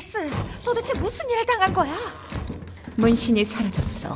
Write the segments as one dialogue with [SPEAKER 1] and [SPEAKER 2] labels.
[SPEAKER 1] 릴리스, 도대체 무슨 일을 당한 거야?
[SPEAKER 2] 문신이 사라졌어.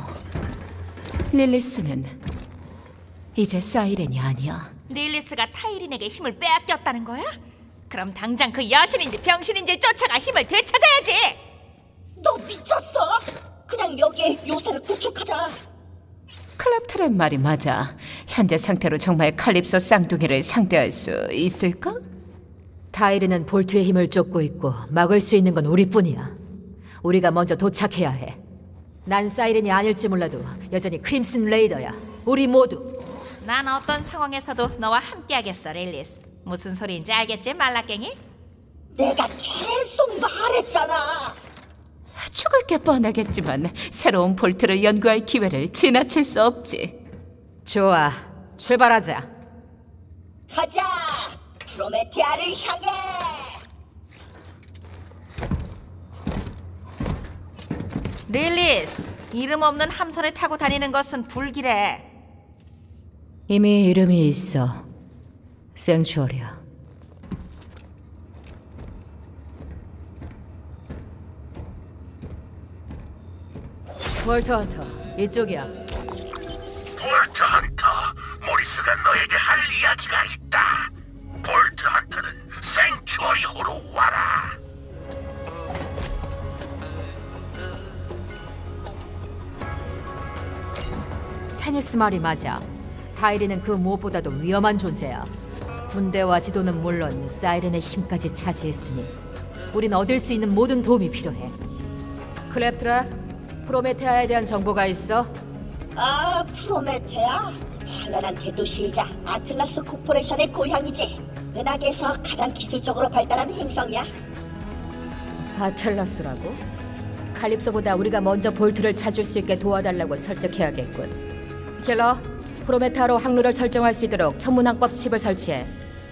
[SPEAKER 2] 릴리스는 이제 사이렌이 아니야.
[SPEAKER 1] 릴리스가 타이린에게 힘을 빼앗겼다는 거야? 그럼 당장 그 여신인지 병신인지 쫓아가 힘을 되찾아야지!
[SPEAKER 3] 너 미쳤어? 그냥 여기에 요새를 구축하자.
[SPEAKER 2] 클럽트랩 말이 맞아. 현재 상태로 정말 칼립소 쌍둥이를 상대할 수 있을까?
[SPEAKER 4] 타이르는 볼트의 힘을 쫓고 있고 막을 수 있는 건 우리뿐이야. 우리가 먼저 도착해야 해. 난 사이렌이 아닐지 몰라도 여전히 크림슨 레이더야. 우리 모두.
[SPEAKER 1] 난 어떤 상황에서도 너와 함께하겠어, 릴리스. 무슨 소리인지 알겠지, 말라깽이?
[SPEAKER 3] 내가 계속 말했잖아.
[SPEAKER 2] 죽을 게 뻔하겠지만 새로운 볼트를 연구할 기회를 지나칠 수 없지.
[SPEAKER 4] 좋아, 출발하자.
[SPEAKER 3] 가자! 프로메테아를 향해!
[SPEAKER 1] 릴리스, 이름 없는 함선을 타고 다니는 것은 불길해.
[SPEAKER 4] 이미 이름이 있어. 생츄어리야. 볼트 헌터, 이쪽이야.
[SPEAKER 5] 볼트 헌터, 모리스가 너에게 할 이야기가 있다. 볼트 헌터는 생츄어리호로 와라.
[SPEAKER 4] 테니스 말이 맞아. 타이리는 그 무엇보다도 위험한 존재야. 군대와 지도는 물론 사이렌의 힘까지 차지했으니 우린 얻을 수 있는 모든 도움이 필요해. 클랩트라, 프로메테아에 대한 정보가 있어?
[SPEAKER 3] 아, 프로메테아? 찬란한 대도시이자 아틀라스 코퍼레이션의 고향이지. 은하계에서 가장 기술적으로 발달한 행성이야.
[SPEAKER 4] 아틀라스라고? 칼립소보다 우리가 먼저 볼트를 찾을 수 있게 도와달라고 설득해야겠군. 킬러, 프로메테아로 항로를 설정할 수 있도록 천문항법 칩을 설치해.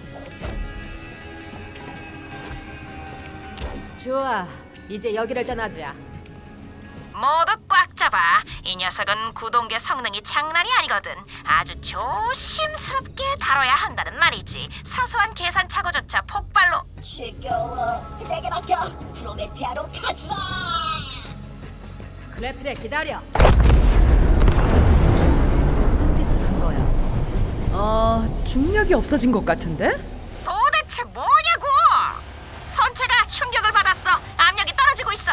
[SPEAKER 4] 좋아, 이제 여기를 떠나자.
[SPEAKER 1] 모두 꽉 잡아. 이 녀석은 구동계 성능이 장난이 아니거든. 아주 조심스럽게 다뤄야 한다는 말이지. 사소한 계산 착오조차 폭발로.
[SPEAKER 3] 지겨워. 내게 맡겨. 프로메테아로 가자.
[SPEAKER 4] 클랩트랙 기다려. 무슨 짓을 한 거야?
[SPEAKER 6] 중력이 없어진 것 같은데?
[SPEAKER 1] 도대체 뭐냐고! 선체가 충격을 받았어. 압력이 떨어지고 있어.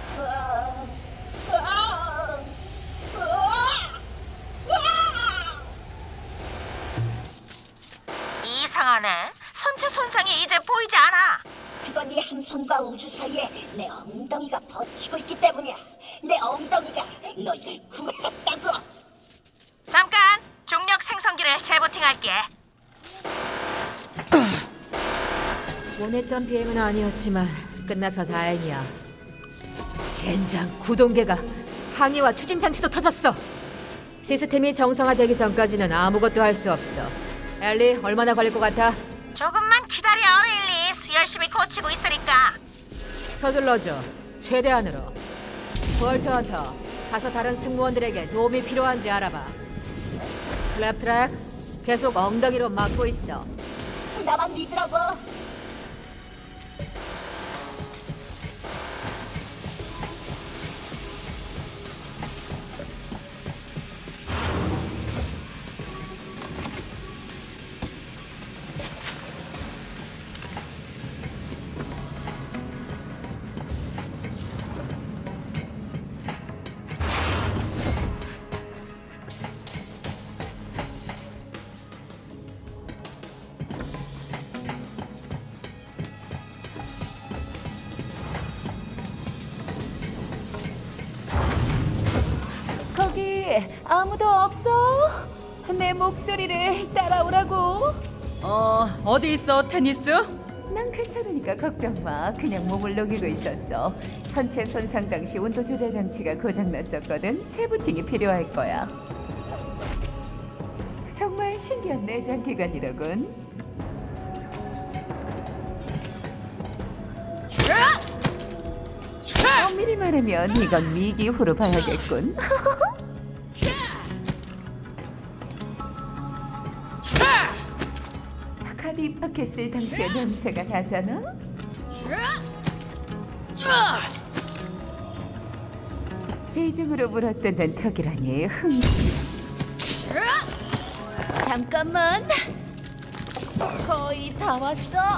[SPEAKER 1] 이상하네. 선체 손상이 이제 보이지 않아.
[SPEAKER 3] 그건 이 함선과 우주 사이에 내 엉덩이가 버티고 있기 때문이야. 내 엉덩이가 너희를 구했다고.
[SPEAKER 1] 잠깐! 중력 생성기를 재부팅할게.
[SPEAKER 4] 원했던 비행은 아니었지만 끝나서 다행이야. 젠장, 구동계가 항해와 추진 장치도 터졌어. 시스템이 정상화되기 전까지는 아무것도 할 수 없어. 엘리, 얼마나 걸릴 것 같아?
[SPEAKER 1] 조금만 기다려, 릴리스. 열심히 고치고 있으니까.
[SPEAKER 4] 서둘러줘. 최대한으로. 볼트 헌터, 가서 다른 승무원들에게 도움이 필요한지 알아봐. 클랩트랙, 계속 엉덩이로 막고 있어.
[SPEAKER 3] 나만 믿으라고.
[SPEAKER 2] 거기 아무도 없어? 내 목소리를 따라오라고.
[SPEAKER 6] 어디 있어, 테니스?
[SPEAKER 2] 난 괜찮으니까 걱정 마. 그냥 몸을 녹이고 있었어. 선체 손상 당시 온도 조절 장치가 고장났었거든. 재부팅이 필요할 거야. 정말 신기한 내장 기관이로군. 엄밀히 말하면 이건 미기후로 봐야겠군. 카드 입학했을 당시의 냄새가 나잖아? 대중으로 물어뜯는 턱이라니
[SPEAKER 7] 잠깐만. 거의 다 왔어.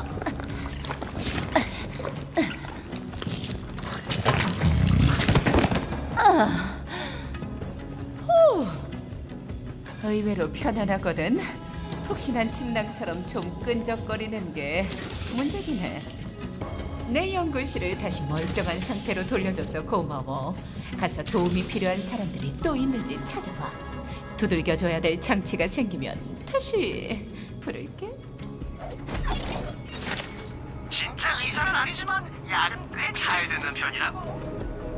[SPEAKER 2] 의외로 편안하거든. 푹신한 침낭처럼 좀 끈적거리는 게 문제긴 해. 내 연구실을 다시 멀쩡한 상태로 돌려줘서 고마워. 가서 도움이 필요한 사람들이 또 있는지 찾아봐. 두들겨줘야 될 장치가 생기면 다시 부를게.
[SPEAKER 5] 진짜 의사는 아니지만 약은 꽤 잘 듣는 편이라고.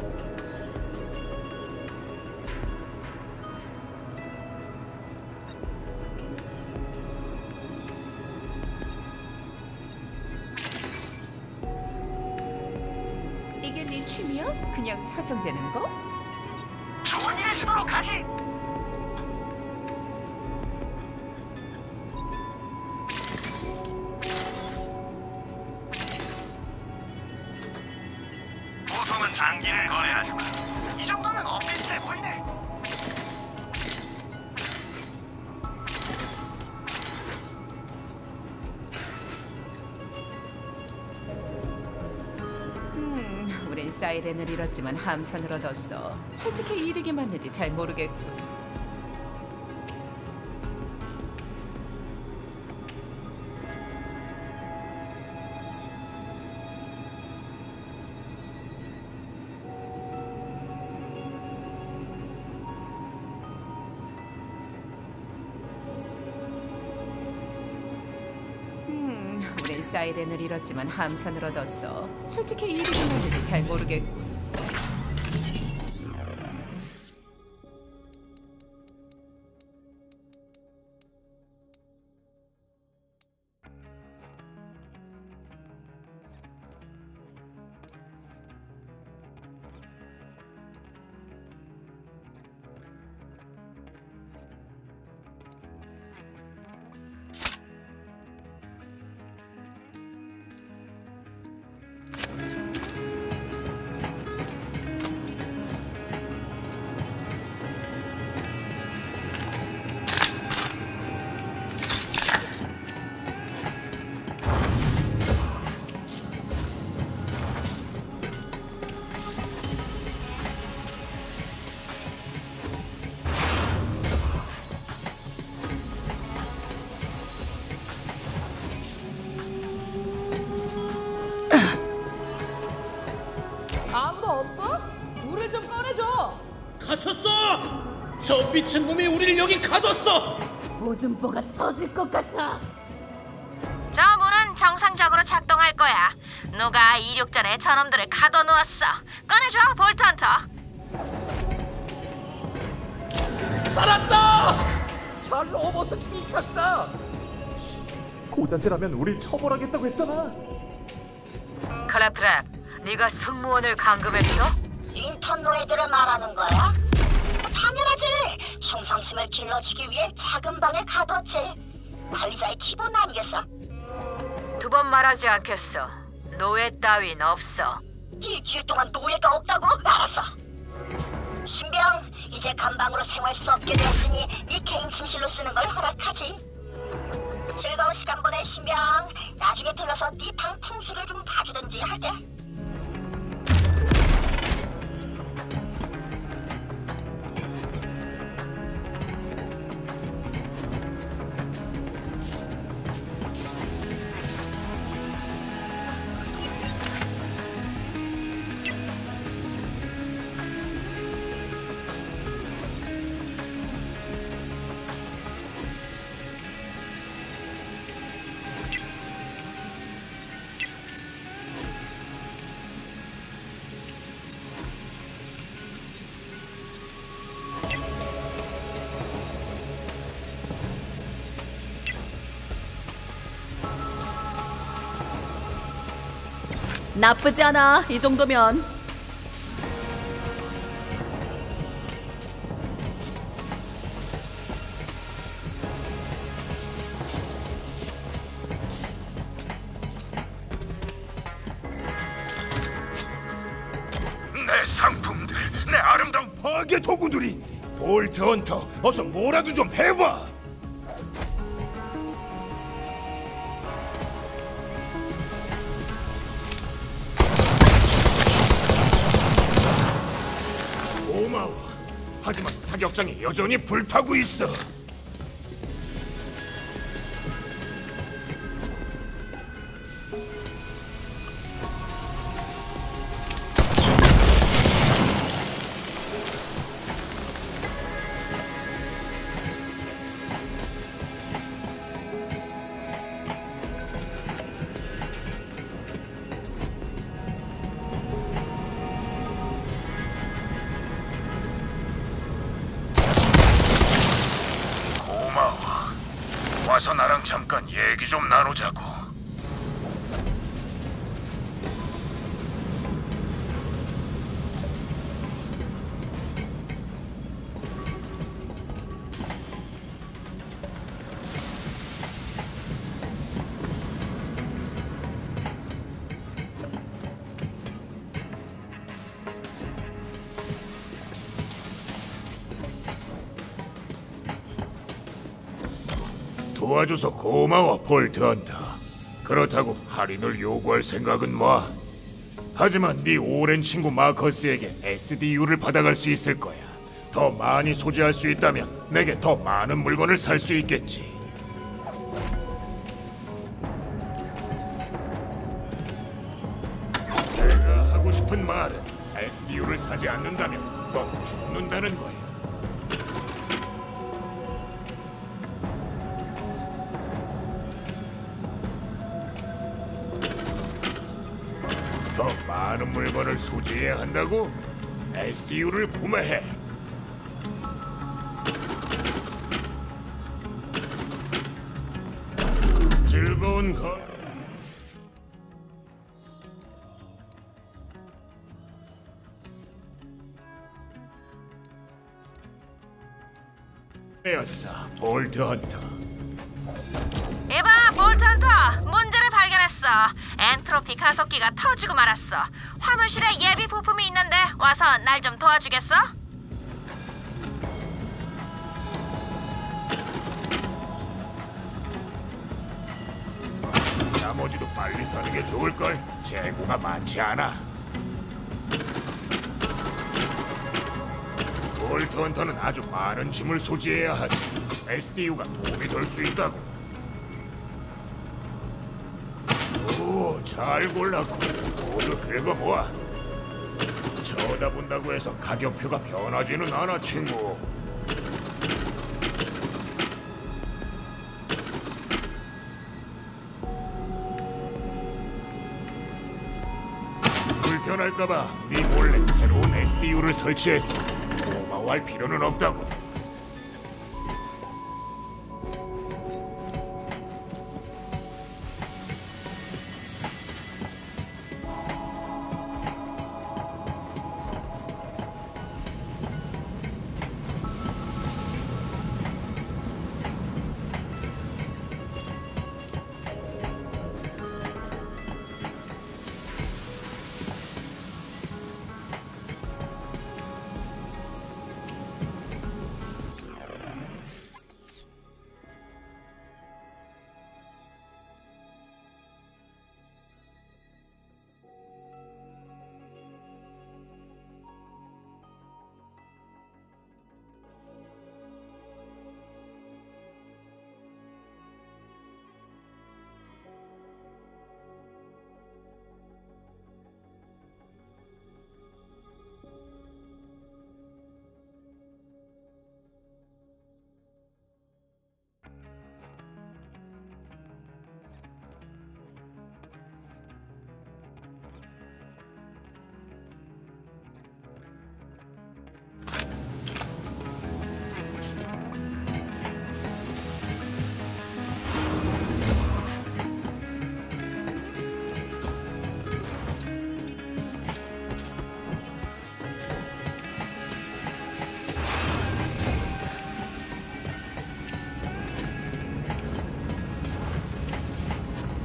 [SPEAKER 2] 이게 네 취미야? 그냥 서성대는 거?
[SPEAKER 5] 좋은 일을 시도록 하지. 보통은 장기를 거래하지만 이 정도면 엇비슷해 보이네.
[SPEAKER 2] 우린 사이렌을 잃었지만 함선을 얻었어. 솔직히 이득이 맞는지 잘 모르겠고. 우린 사이렌을 잃었지만 함선을 얻었어. 솔직히 이득이 맞는지 잘 모르겠고.
[SPEAKER 6] 아무도 없어? 물을 좀 꺼내줘.
[SPEAKER 8] 갇혔어! 저 미친 놈이 우리를 여기 가뒀어!
[SPEAKER 7] 오줌보가 터질 것 같아.
[SPEAKER 1] 저 문은 정상적으로 작동할 거야. 누가 이륙 전에 저놈들을 가둬놓았어. 꺼내줘, 볼트헌터.
[SPEAKER 8] 살았다!
[SPEAKER 9] 저 로봇은 미쳤다. 고잔재라면 우릴 처벌하겠다고 했잖아.
[SPEAKER 1] 클랩트랩, 네가 승무원을 감금했어?
[SPEAKER 3] 인턴 노예들을 말하는 거야? 당연하지. 충성심을 길러주기 위해 작은 방에 가뒀지. 관리자의 기본 아니겠어?
[SPEAKER 1] 두 번 말하지 않겠어. 노예 따윈 없어.
[SPEAKER 3] 일주일 동안 노예가 없다고? 알았어. 신병, 이제 감방으로 생활 수 없게 되었으니 네 개인 침실로 쓰는 걸 허락하지. 즐거운 시간 보내, 신병. 나중에 들러서 네 방 풍수를 좀 봐주든지 할게.
[SPEAKER 6] 나쁘지 않아. 이 정도면.
[SPEAKER 10] 최악의 도구들이. 볼트 헌터, 어서 뭐라도 좀 해봐. 고마워. 하지만 사격장이 여전히 불타고 있어. 와서 나랑 잠깐 얘기 좀 나누자고. 도와줘서 고마워, 볼트 헌터. 그렇다고 할인을 요구할 생각은 마. 하지만 네 오랜 친구 마커스에게 SDU를 받아갈 수 있을 거야. 더 많이 소지할 수 있다면 내게 더 많은 물건을 살 수 있겠지. 내가 하고 싶은 말은 SDU를 사지 않는다면 넌 죽는다는 거야. 더 많은 물건을 소지해야 한다고? SDU를 구매해. 즐거운 거. 였어, 볼트 헌터.
[SPEAKER 1] 이봐, 볼트 헌터. 문제를 발견했어. 엔트로피 가속기가 터지고 말았어. 화물실에 예비 부품이 있는데 와서 날 좀 도와주겠어?
[SPEAKER 10] 나머지도 빨리 사는 게 좋을걸. 재고가 많지 않아. 볼트 헌터는 아주 많은 짐을 소지해야 하지. SDU가 도움이 될 수 있다고. 오, 잘 골랐고 모두 긁어보아. 쳐다본다고 해서 가격표가 변하지는 않아, 친구. 불편할까봐 네 몰래 새로운 SDU를 설치했어. 고마워할 필요는 없다고.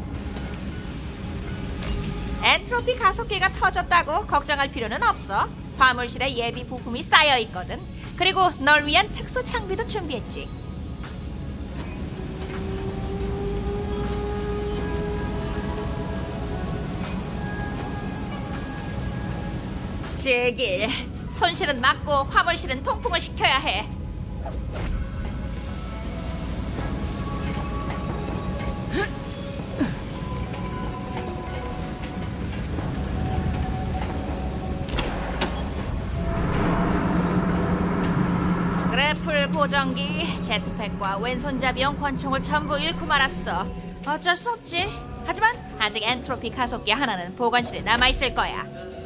[SPEAKER 1] 엔트로피 가속기가 터졌다고 걱정할 필요는 없어. 화물실에 예비 부품이 쌓여 있거든. 그리고 널 위한 특수 장비도 준비했지. 제길, 손실은 막고 화물실은 통풍을 시켜야 해. 그래플 보정기, 제트팩과 왼손잡이용 권총을 전부 잃고 말았어. 어쩔 수 없지. 하지만 아직 엔트로피 가속기 하나는 보관실에 남아있을 거야.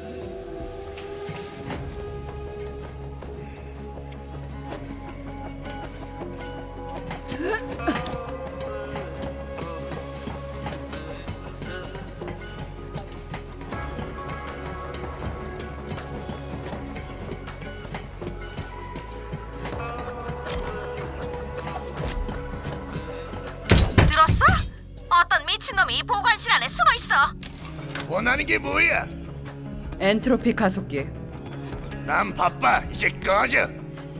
[SPEAKER 1] 들었어? 어떤 미친놈이 보관실 안에 숨어있어.
[SPEAKER 5] 원하는 게 뭐야?
[SPEAKER 6] 엔트로피 가속기.
[SPEAKER 5] 난 바빠. 이제 꺼져.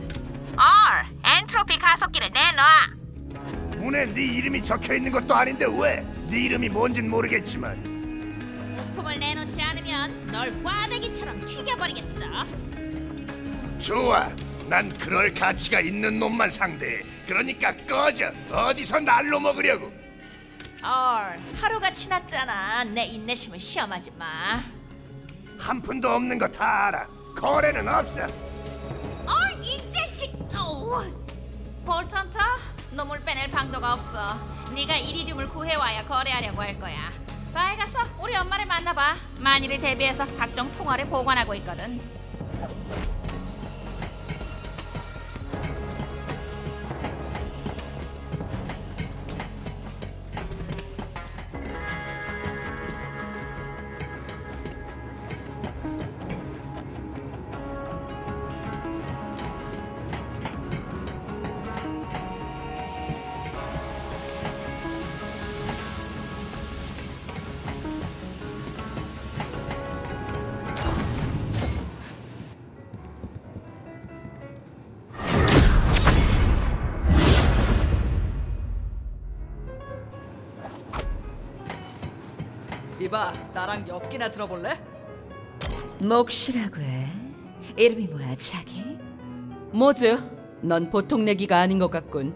[SPEAKER 1] 엔트로피 가속기를 내놔.
[SPEAKER 5] 문에 네 이름이 적혀있는 것도 아닌데 왜? 네 이름이 뭔진 모르겠지만
[SPEAKER 1] 부품을 내놓지 않으면 널 꽈배기처럼 튀겨버리겠어.
[SPEAKER 5] 좋아. 난 그럴 가치가 있는 놈만 상대해. 그러니까 꺼져. 어디서 날로 먹으려고.
[SPEAKER 1] 하루가 지났잖아. 내 인내심을 시험하지 마.
[SPEAKER 5] 한 푼도 없는 거 다 알아. 거래는 없어.
[SPEAKER 1] 이 자식! 볼턴터, 놈을 빼낼 방도가 없어. 네가 이리듐을 구해와야 거래하려고 할 거야. 바에 가서 우리 엄마를 만나봐. 만일을 대비해서 각종 통화를 보관하고 있거든.
[SPEAKER 6] 이봐, 나랑 엮기나 들어볼래?
[SPEAKER 7] 몫이라고 해. 이름이 뭐야, 자기?
[SPEAKER 6] 모즈, 넌 보통 내기가 아닌 것 같군.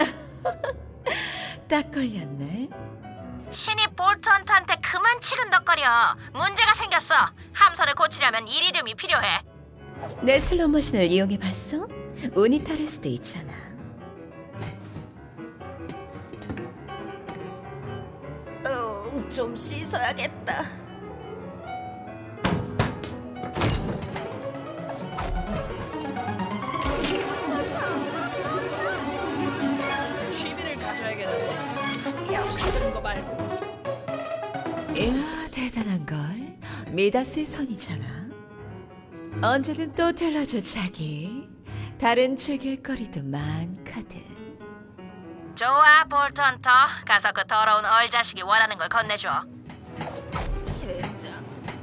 [SPEAKER 7] 딱 걸렸네.
[SPEAKER 1] 신입 볼턴트한테 그만 치근덕거려. 문제가 생겼어. 함선을 고치려면 이리듐이 필요해.
[SPEAKER 7] 내 슬로모션을 이용해봤어? 운이 다를 수도 있잖아. 좀 씻어야겠다.
[SPEAKER 6] 취미를 가져야겠는데. 역하는 거 말고.
[SPEAKER 7] 이야, 대단한 걸. 미다스의 손이잖아. 언제든 또 들러줘, 자기. 다른 즐길거리도 많거든.
[SPEAKER 1] 좋아, 볼턴터. 가서 그 더러운 얼자식이 원하는 걸 건네줘.
[SPEAKER 7] 진짜.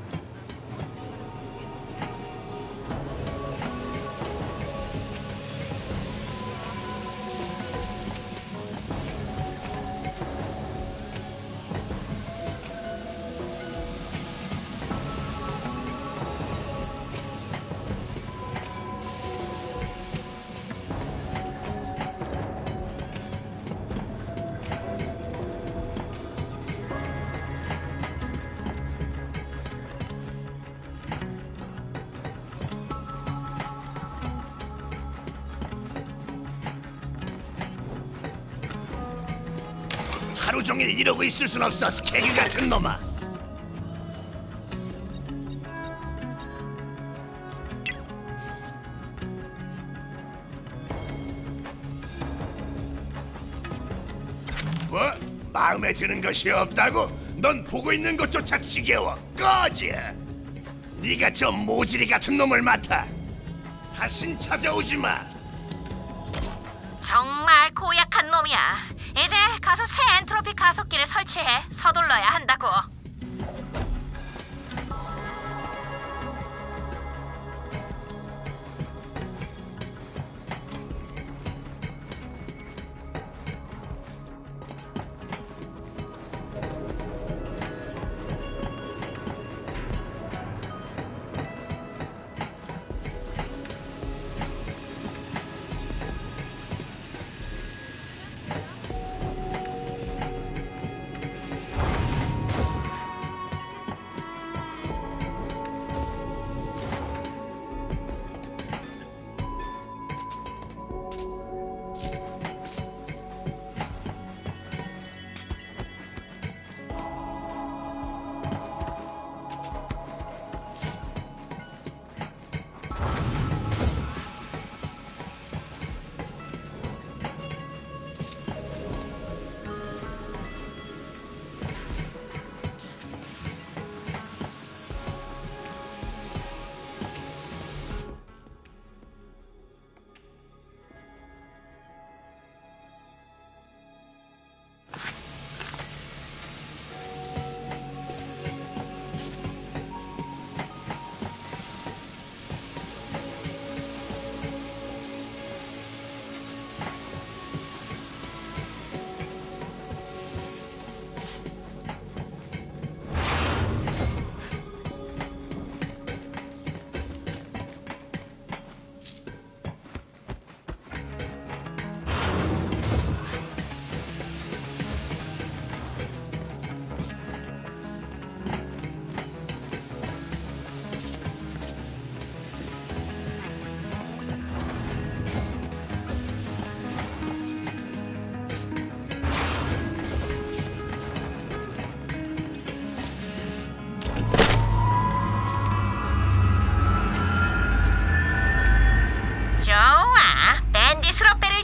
[SPEAKER 5] 하루 종일 이러고 있을 순 없어. 스케기 같은 놈아. 뭐? 마음에 드는 것이 없다고? 넌 보고 있는 것조차 지겨워. 꺼져. 네가 저 모지리 같은 놈을 맡아. 다신 찾아오지 마.
[SPEAKER 1] 정말 고약한 놈이야. 이제 가서 새 엔트로피 가속기를 설치해. 서둘러야 한다고.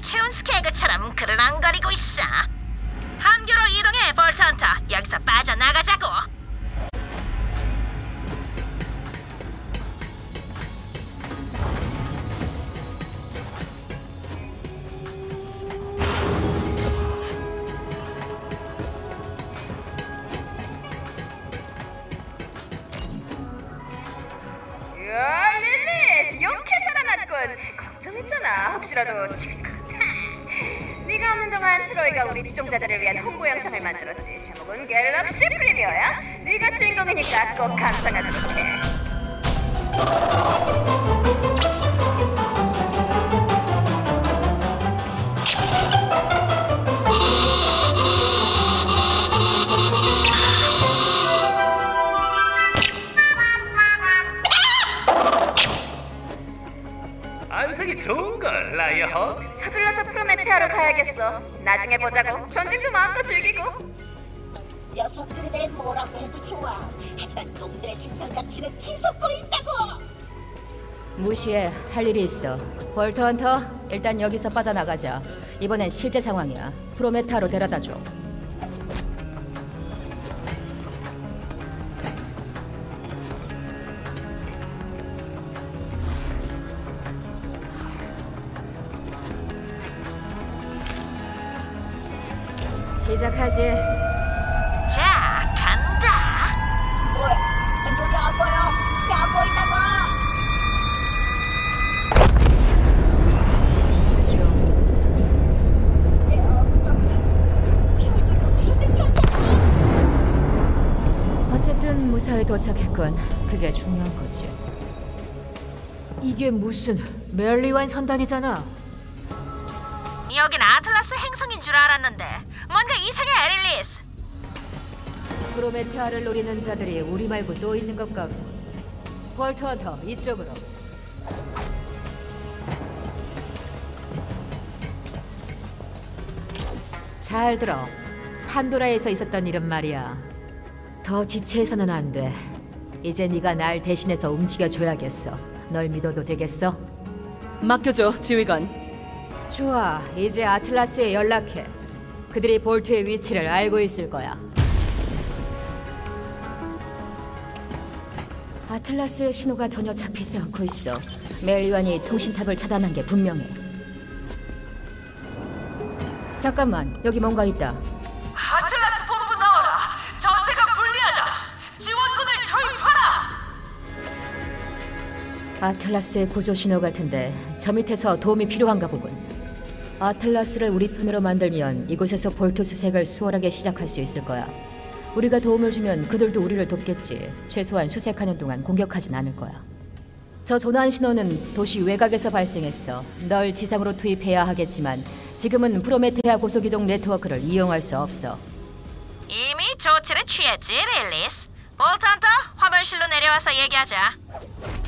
[SPEAKER 1] 채운 스케그처럼 그르렁거리고 있어. 한교로 이동해, 볼트헌터. 여기서 빠져나가자고.
[SPEAKER 4] 릴리스, 용케 살아났군. 걱정했잖아. 혹시라도 네가 없는 동안 트로이가 우리 추종자들을 위한 홍보 영상을 만들었지. 제목은 갤럭시 프리미어야. 네가 주인공이니까 꼭 감상하도록 해.
[SPEAKER 8] 안색이 좋은걸, 라이어헉.
[SPEAKER 4] 서둘러서 프로메테아로 가야겠어. 나중에 보자고. 전쟁도 마음껏 즐기고.
[SPEAKER 3] 녀석들이 내 뭐라고 해도 좋아. 하지만 놈들의 생산 가치는 치솟고 있다고.
[SPEAKER 4] 무시해. 할 일이 있어. 볼트헌터, 일단 여기서 빠져나가자. 이번엔 실제 상황이야. 프로메테아로 데려다줘. 시작하지.
[SPEAKER 1] 자, 간다.
[SPEAKER 3] 뭐야? 저기 안 보여? 안 보인다고?
[SPEAKER 4] 어쨌든 무사히 도착했군. 그게 중요한 거지. 이게 무슨 멜리완 선단이잖아.
[SPEAKER 1] 여긴 아틀라스 행성인 줄 알았는데 뭔가 이상해, 릴리스.
[SPEAKER 4] 프로메테아를 노리는 자들이 우리 말고 또 있는 것 같고. 볼트헌터, 이쪽으로. 잘 들어. 판도라에서 있었던 일은 말이야. 더 지체해서는 안 돼. 이제 네가 날 대신해서 움직여줘야겠어. 널 믿어도 되겠어?
[SPEAKER 6] 맡겨줘, 지휘관.
[SPEAKER 4] 좋아, 이제 아틀라스에 연락해. 그들이 볼트의 위치를 알고 있을 거야. 아틀라스의 신호가 전혀 잡히지 않고 있어. 멜리완이 통신탑을 차단한 게 분명해. 잠깐만, 여기 뭔가 있다.
[SPEAKER 1] 아틀라스 본부 나와라. 전세가 불리하다. 지원군을 투입하라.
[SPEAKER 4] 아틀라스의 구조 신호 같은데 저 밑에서 도움이 필요한가 보군. 아틀라스를 우리 편으로 만들면 이곳에서 볼트 수색을 수월하게 시작할 수 있을 거야. 우리가 도움을 주면 그들도 우리를 돕겠지. 최소한 수색하는 동안 공격하진 않을 거야. 저 조난 신호는 도시 외곽에서 발생했어. 널 지상으로 투입해야 하겠지만 지금은 프로메테아 고속이동 네트워크를 이용할 수 없어.
[SPEAKER 1] 이미 조치를 취했지, 릴리스. 볼트헌터, 화물실로 내려와서 얘기하자.